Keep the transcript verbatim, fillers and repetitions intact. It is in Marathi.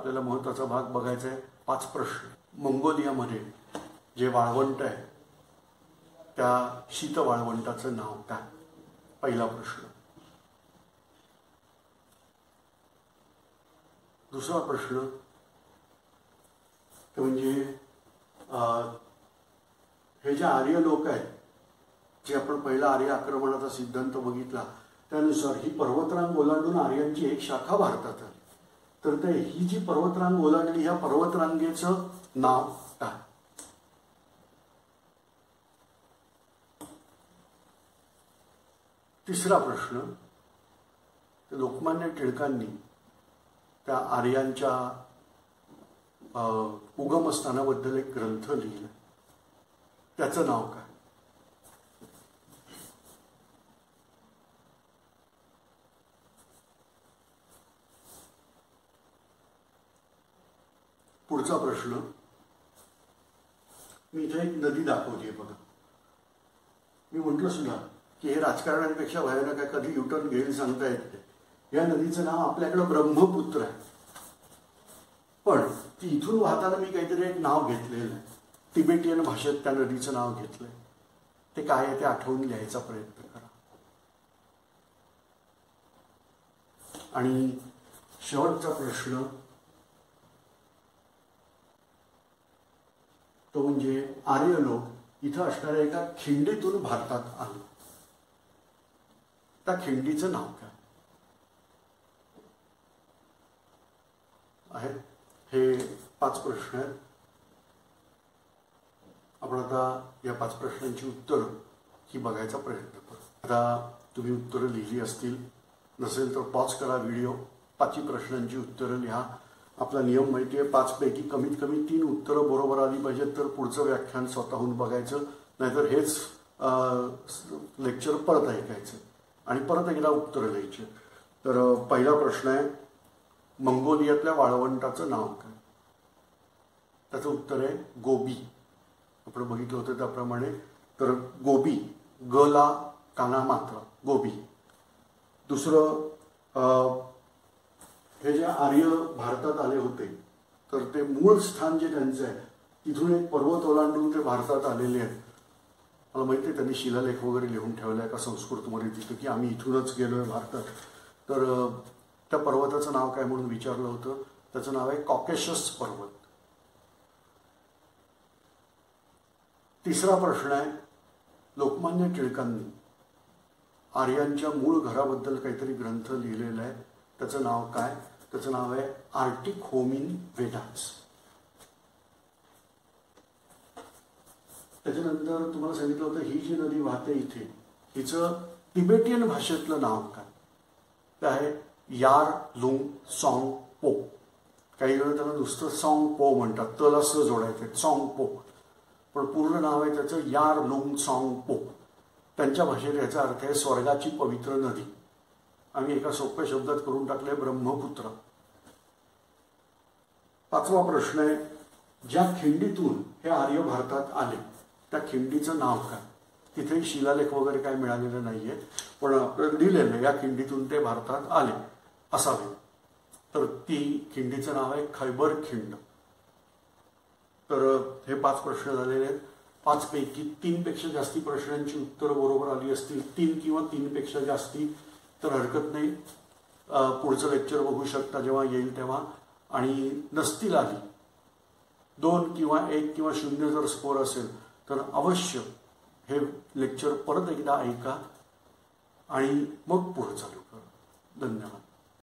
आपल्याला महत्त्वाचा भाग बघायचा आहे. पाच प्रश्न. मंगोलियामध्ये जे वाळवंट आहे त्या शीत वाळवंटाचं नाव काय? पहिला प्रश्न. दुसरा प्रश्न ते म्हणजे हे जे आर्य लोक आहेत, जे आपण पहिला आर्य आक्रमणाचा सिद्धांत बघितला त्यानुसार ही पर्वतरांग ओलांडून आर्यांची एक शाखा भारतात आली. तर ते ही जी पर्वतरांग ओलांडली ह्या पर्वतरांगेचं नाव काय? तिसरा प्रश्न. लोकमान्य टिळकांनी त्या आर्यांच्या उगमस्थानाबद्दल एक ग्रंथ लिहिला, त्याचं नाव काय? पुढचा प्रश्न. मी इथे एक नदी दाखवली बघा. मी म्हटलं सुद्धा की हे राजकारणापेक्षा भयानक आहे, कधी युटर्न घेईल सांगता येत नाही. या नदीचं नाव आपल्याकडे ब्रह्मपुत्र आहे, पण ती इथून वाहताना मी काहीतरी एक नाव घेतलेलं आहे. तिबेटियन भाषेत त्या नदीचं नाव घेतलंय. ते काय आहे ते आठवून लिहायचा प्रयत्न करा. आणि शेवटचा प्रश्न तो म्हणजे आर्य लोक इथं असणाऱ्या एका खिंडीतून भारतात आले, त्या खिंडीचं नाव काय आहे? हे पाच प्रश्न आहेत. आपण आता या पाच प्रश्नांची उत्तरं ही बघायचा प्रयत्न करू. आता तुम्ही उत्तरं लिहिली असतील, नसेल तर पॉज करा व्हिडिओ, पाचही प्रश्नांची उत्तरं लिहा. आपला नियम माहिती आहे, पाचपैकी कमीत कमी तीन उत्तरं बरोबर आली पाहिजेत तर पुढचं व्याख्यान स्वतःहून बघायचं, नाहीतर हेच लेक्चर परत ऐकायचं आणि परत एकदा उत्तरं द्यायची. तर पहिला प्रश्न आहे, मंगोलियातल्या वाळवंटाचं नाव काय? त्याचं उत्तर आहे गोबी. आपण बघितलं होतं त्याप्रमाणे. तर गोबी, गला काना मात्र, गोबी. दुसरं, हे जे आर्य भारतात आले होते तर ते मूळ स्थान जे त्यांचं आहे तिथून एक पर्वत ओलांडून ते भारतात आलेले आहेत. मला माहिती आहे त्यांनी शिलालेख वगैरे लिहून ठेवला आहे का संस्कृतमध्ये तिथं की आम्ही इथूनच गेलोय भारतात. तर त्या पर्वताचं नाव काय म्हणून विचारलं होतं. त्याचं नाव आहे कॉकेशस पर्वत. तिसरा प्रश्न आहे, लोकमान्य टिळकांनी आर्यांच्या मूळ घराबद्दल काहीतरी ग्रंथ लिहिलेला आहे, त्याचं नाव काय? त्याचं नाव आहे आर्टिक होम इन वेदास. त्याच्यानंतर तुम्हाला सांगितलं होतं ही जी नदी वाहते इथे हिचं तिबेटियन भाषेतलं नाव काय? ते आहे यार लुंग सॉंग पो. काही जण त्याला नुसतं सॉंग पो म्हणतात, तला स जोडायचे सॉंग पो, पण पूर्ण नाव आहे त्याचं यार लुंग सॉंग पो. त्यांच्या भाषेत याचा अर्थ आहे स्वर्गाची पवित्र नदी. आम्ही एका सोप्या शब्दात करून टाकले ब्रह्मपुत्र. पाचवा प्रश्न आहे, ज्या खिंडीतून हे आर्य भारतात आले त्या खिंडीचं नाव काय? तिथे शिलालेख वगैरे काय मिळालेलं नाहीये, पण आपल्याला लिहिलेलं या खिंडीतून ते भारतात आले असावे. तर ती खिंडीचं नाव आहे खैबर खिंड. तर हे पाच प्रश्न झालेले आहेत. पाचपैकी तीनपेक्षा जास्ती प्रश्नांची उत्तरं बरोबर आली असतील, तीन किंवा तीनपेक्षा जास्ती, तर हरकत नाही, पुढचं लेक्चर बघू शकता जेव्हा येईल तेव्हा. आणि नसतील आली, दोन किंवा एक किंवा शून्य जर स्कोर असेल तर अवश्य हे लेक्चर परत एकदा ऐका आणि मग पुढे चालू करा. धन्यवाद.